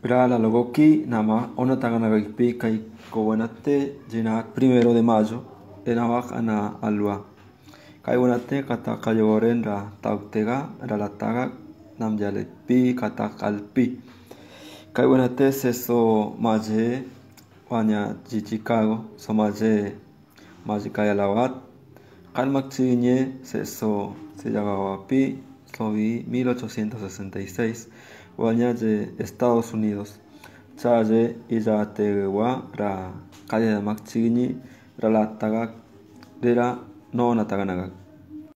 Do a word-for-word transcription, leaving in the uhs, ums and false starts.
Gra la logoki nama ona taganagaipi kai kowanate jina primero de mayo enawak ana alua. Kai wanate kata kayoren ra tautega ra lataga namjalepi kata kalpi. Kai wanate seso maje wanya ji Chicago so maje maje kaya lawat. Kalmak chiñe seso se llamapi sobi mil ochocientos sesenta y seis wanya de Estados Unidos. Chaye illa tewa ra kaya mak chiñi ra lataga dera no nataganaga.